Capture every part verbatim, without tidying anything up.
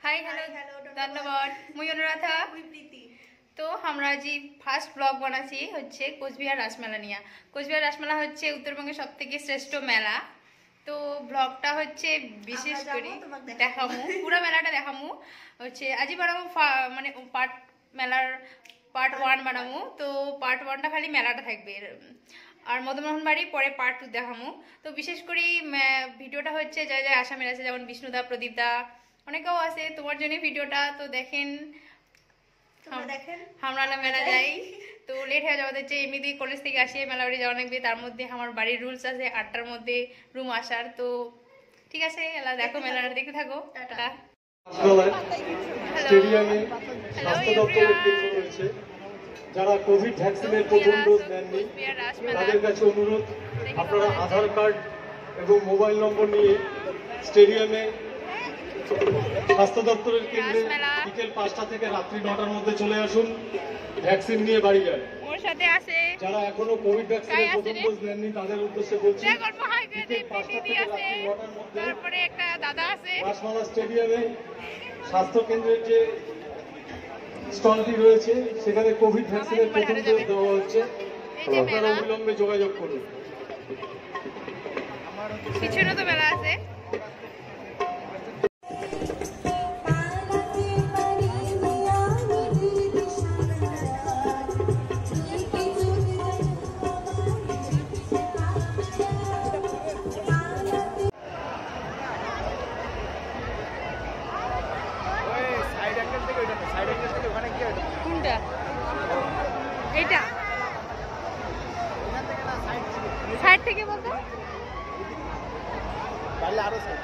Hi hello धन्यवाद मुई अनुराधा मुई प्रीति। तो আমরা আজি ফার্স্ট ব্লগ বানাচ্ছি হচ্ছে কোচবিহার রাসমেলা নিয়ে। কোচবিহার রাসমেলা হচ্ছে উত্তরবঙ্গের সবথেকে শ্রেষ্ঠ মেলা। তো ব্লগটা হচ্ছে বিশেষ করে দেখামু পুরো মেলাটা দেখামু হচ্ছে আজি বানামু মানে পার্ট মেলার পার্ট ওয়ান বানামু। তো পার্ট ওয়ানটা খালি মেলাটা থাকবে আর মদনমোহন বাড়ি পরে পার্ট টু দেখামু। তো বিশেষ করে ভিডিওটা হচ্ছে যা যা আসামের আছে যেমন বিষ্ণুদা প্রদীপদা অনেকেও আছে তোমার জন্য ভিডিওটা। তো দেখেন আমরা মেলা যাই তো লেট হয়ে যাওয়া হচ্ছে এমনিতে কলেজ থেকে আসিয়ে মেলা বাড়ি যাওয়া লাগবে। তার মধ্যে আমার বাড়ির রুলস আছে আটটার মধ্যে রুম আসার। তো ঠিক আছে এলা দেখো মেলাটা দেখতে থাকো। টাটা। স্টেডিয়ামে স্বাস্থ্য দপ্তরের কেন্দ্র রয়েছে। যারা কোভিড ভ্যাকসিনের প্রথম ডোজ নেননি তাদের কাছে অনুরোধ আপনারা আধার কার্ড এবং মোবাইল নম্বর নিয়ে স্টেডিয়ামে স্বাস্থ্য দপ্তরের কেন্দ্রে বিকেল পাঁচটা থেকে রাত্রি নটার মধ্যে চলে আসুন। ভ্যাকসিন নিয়ে বাড়ি যান। যারা এখনো কোভিড ভ্যাকসিনের প্রথম ডোজ নেননি তাদের উদ্দেশ্যে বলছি বিকেল পাঁচটা থেকে রাত্রি নটার মধ্যে রাসমেলা স্টেডিয়ামে স্বাস্থ্য কেন্দ্রের যে স্টলটি রয়েছে সেখানে কোভিড ভ্যাকসিনের প্রথম ডোজ দেওয়া হচ্ছে। আপনারা অবিলম্বে যোগাযোগ করুন। পিছনে তো মেলা আছে। কোনটা এইটা সাইড থেকে বলতো তাহলে আরো সাইড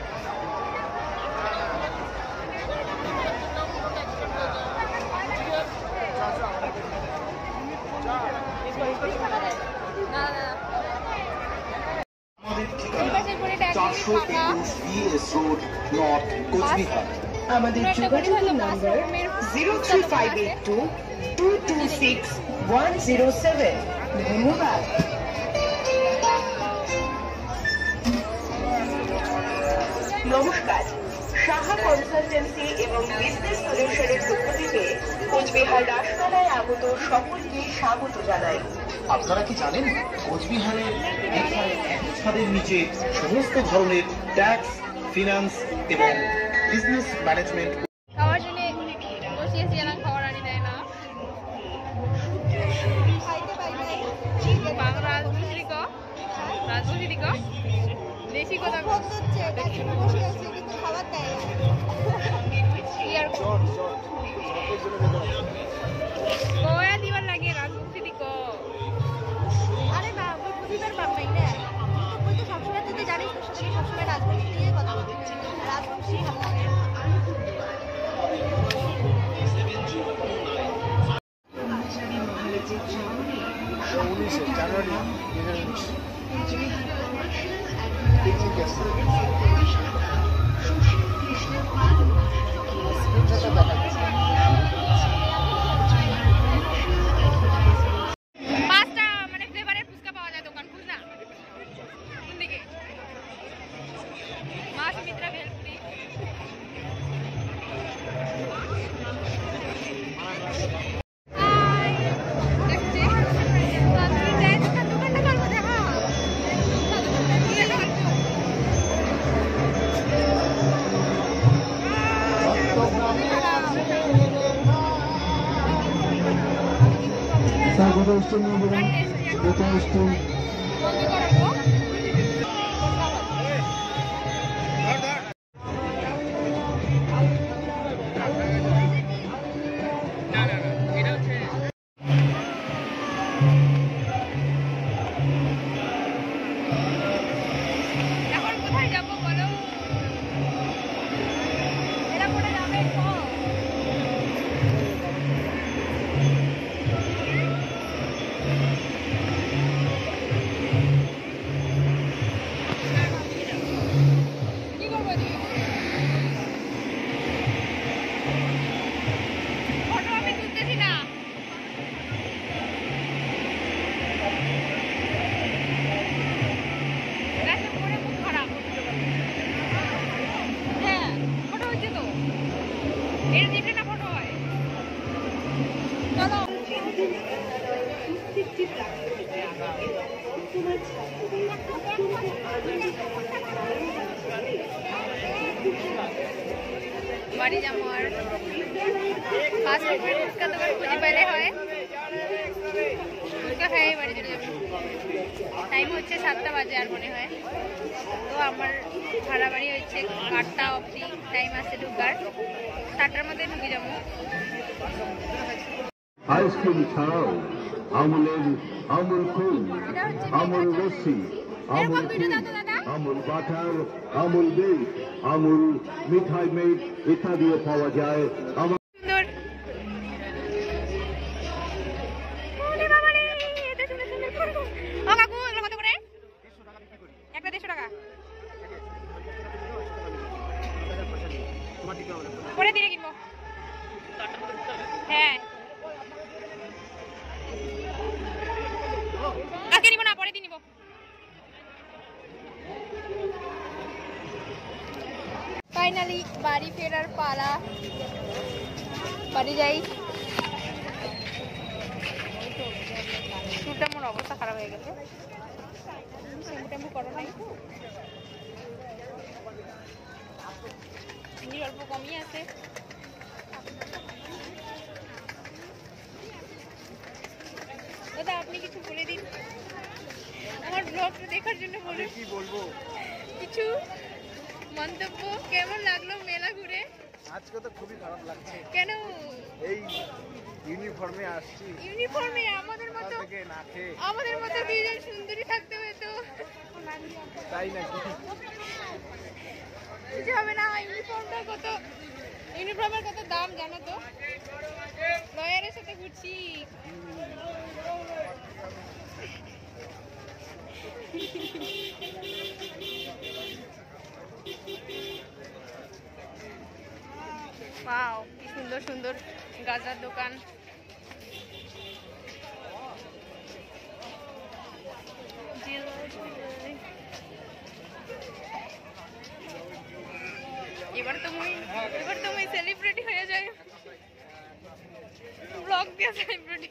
চারশো একুশ বিএস রোড নর্থ কোচবিহার। আমাদের যোগাযোগের number zero three five eight two two two six one zero seven. ধন্যবাদ। নমস্কার, সাহা কনসালটেন্সি এবং বিজনেস সলিউশনের পক্ষ থেকে কোচবিহার রাসমেলায় আগত সকলকে স্বাগত জানাই। আপনারা কি জানেন কোচবিহারের একই ছাদের নিচে সমস্ত ধরনের ট্যাক্স, ফিনান্স এবং বিজনেস ম্যানেজমেন্ট খাওয়ার জন্য বসিয়েছি না খাবার আনি দেয় না বাংলা রাজবংশী ক রাজবংশী ক দেশি কথা হচ্ছে একসাথে বসে আছে কিন্তু খাবার দেয় না। কয়া দিবার লাগে রাজবংশী ক আরে না ওই প্রতিবার পাব নাই না তুই তো সবসময় তুই জানিস তোর সাথে সবসময় রাজবংশী নিয়ে কথা বলতে রাজবংশী ভালো লাগে। উনিশে জানুয়ারি দুই হাজার উনিশ পাঁচটা মানে ফ্লেভারের ফুচকা পাওয়া যায় দোকান খুঁজ না কোন দিকে মা সুমিত্রা ভেলপুরি। স্বাগত অষ্টমী এবং অষ্টমী এখন কোথায় যাবো বলো এরা কোথায় যাবে বাড়ি যাবো আর ফার্স্ট ফুড ফুচকা দোকান খুঁজে পেলে হয়, ফুচকা খাই বাড়ি চলে যাবো। টাইম হচ্ছে সাতটা বাজে আর মনে হয়। তো আমার ভাড়া বাড়ি হচ্ছে আটটা অবধি টাইম আছে ঢুকার, সাতটার মধ্যে ঢুকে যাবো। আইসক্রিম ছাড়াও আমুলের আমুল কুল, আমুল লস্যি, আমুল দুধ, আমুল বাটার, আমুল দই, আমুল মিঠাই মেড ইত্যাদিও পাওয়া যায়। আমার সুন্দর ওরে বাবা রে, এত সুন্দর সুন্দর করবো। ও কাকু এগুলো কত করে? একটা দেড়শো টাকা পরে দিয়ে কিনবো। হ্যাঁ আজকে নিবো না, পরে দিয়ে নিবো। ফাইনালি বাড়ি ফেরার পালা, বাড়ি যাই। চুলটা আমার অবস্থা খারাপ হয়ে গেছে, শ্যাম্পু ট্যাম্পু করো নাই, চিনি অল্প কমই আছে। দাদা আপনি কিছু বলে দিন, আমার ব্লগটা দেখার জন্য বলুন কি বলবো, কিছু মন্তব্য। কেমন লাগলো মেলা ঘুরে? আজকে তো খুবই খারাপ লাগছে। কেন? এই ইউনিফর্মে আসছি, ইউনিফর্মে আমাদের মতো থেকে না খেয়ে, আমাদের মতো দুইজন সুন্দরী থাকতে হতো, তাই নাকি? কিছু হবে না। ইউনিফর্মটা কত, ইউনিফর্মের কত দাম জানো তো? লয়ারের সাথে ঘুরছি। ওয়াও কি সুন্দর সুন্দর গাজার দোকান। এবার তুমি এবার তুমি সেলিব্রিটি হয়ে যাই, ব্লগ দিয়ে সেলিব্রিটি।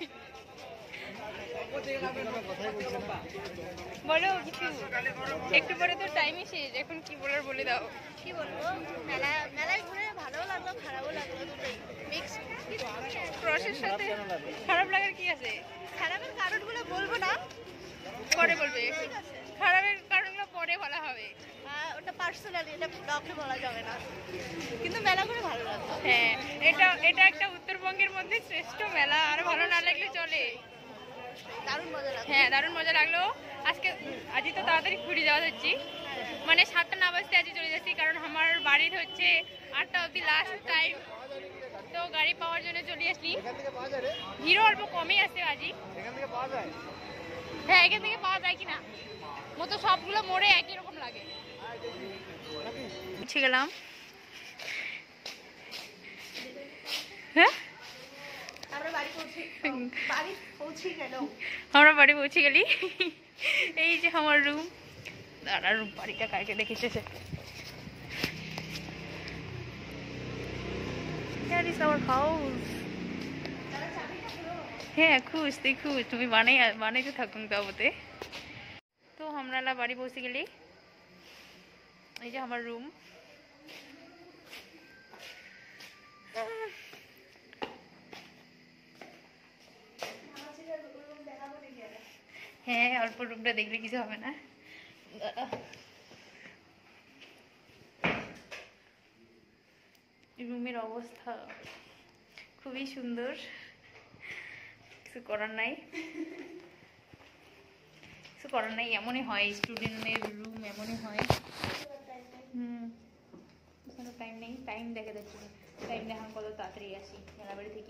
বলো কিছু, একটু পরে তো টাইমই শেষ, এখন কি বলার বলে দাও। কি বলবো, মেলা মেলায় ঘুরে ভালো লাগলো খারাপও লাগলো, দুটোই মিক্স। ক্রসের সাথে খারাপ লাগার কি আছে? খারাপের কারণগুলো বলবো না, পরে বলবে, খারাপের কারণগুলো পরে বলা হবে। আহ, ওটা পার্সোনালি, এটা ব্লগে বলা যাবে না, কিন্তু মেলা ঘুরে ভালো লাগলো। হ্যাঁ এটা এটা একটা উত্তরবঙ্গের মধ্যে শ্রেষ্ঠ মেলা, আর ভালো না লাগলে চলে। দারুণ মজা লাগলো। হ্যাঁ দারুণ মজা লাগলো। আজকে আজই তো তাড়াতাড়ি ঘুরে যাওয়া যাচ্ছি, মানে সাতটা না বাজতে আজই চলে যাচ্ছি, কারণ আমার বাড়ির হচ্ছে আটটা অবধি লাস্ট টাইম। তো গাড়ি পাওয়ার জন্য চলে আসলি, ভিড়ও অল্প কমই আছে আজই। হ্যাঁ এখান থেকে পাওয়া যায় কিনা, মতো সবগুলো মোড়ে একই রকম লাগে। পৌঁছে গেলাম। হ্যাঁ আমরা বাড়ি পৌঁছে বাড়ি পৌঁছে গেল। আমরা বাড়ি পৌঁছে গেলি। এই যে আমার রুম, দাঁড়া রুম বাড়িটা কাকে দেখেছে। That is our house. হ্যাঁ খুশ তুই খুশ, তুমি বানাই বানাইতে থাকুন তাবতে। তো আমরা বাড়ি পৌঁছে গেলি, এই যে আমার রুম। হ্যাঁ অল্প রুমটা দেখলে কিছু হবে না। রুমের অবস্থা খুবই সুন্দর, কিছু করার নাই, কিছু করার নাই, এমনই হয় স্টুডেন্টের রুম, এমনই হয়। হুম কোনো টাইম নেই, টাইম দেখে যাচ্ছি, টাইম দেখান কত তাড়াতাড়ি আসি মেলাবাড়ি থেকে।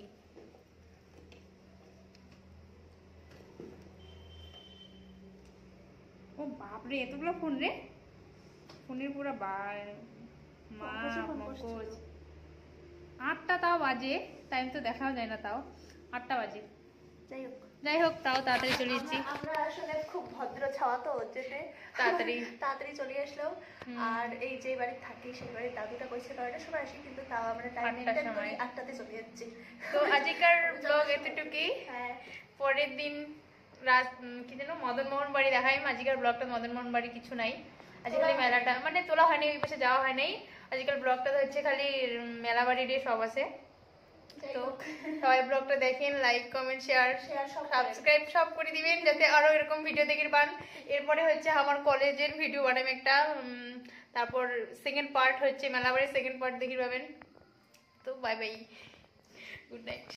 ও বাপরে এতগুলো ফোন রে, ফোনের পুরো মা মগজ। আটটা তাও বাজে, টাইম তো দেখাও যায় না, তাও আটটা বাজে। যাই হোক যাই হোক তাও তাড়াতাড়ি চলে এসেছি। আমরা আসলে খুব ভদ্র ছাওয়া তো, যেতে তাড়াতাড়ি তাড়াতাড়ি চলে আসলাম। আর এই যে বাড়ি থাকি সেই বাড়ির দাদুটা কইছে নয়টার সময় আসি, কিন্তু তাও আমরা টাইম মেনটেন করি, আটটাতে চলে যাচ্ছি। তো আজকের ব্লগ এতটুকুই। হ্যাঁ পরের দিন রাজ উম, কি যেন মদন মোহন বাড়ি দেখাই। আজকের ব্লগটা মদন মোহন বাড়ি কিছু নাই, আজকে খালি মেলাটা মানে তোলা হয়নি, ওই পাশে যাওয়া হয় নাই। আজকাল ব্লগটা হচ্ছে খালি উম, মেলা বাড়ির সব আছে। তো সবাই ব্লগটা দেখেন, লাইক কমেন্ট শেয়ার সাবস্ক্রাইব সব করে দিবেন যাতে আরো এরকম ভিডিও দেখতে পান। এরপরে হচ্ছে আমার কলেজের ভিডিও বানাম একটা, উম, তারপর সেকেন্ড পার্ট হচ্ছে মেলা বাড়ির সেকেন্ড পার্ট দেখতে পাবেন। তো বাই বাই, গুড নাইট।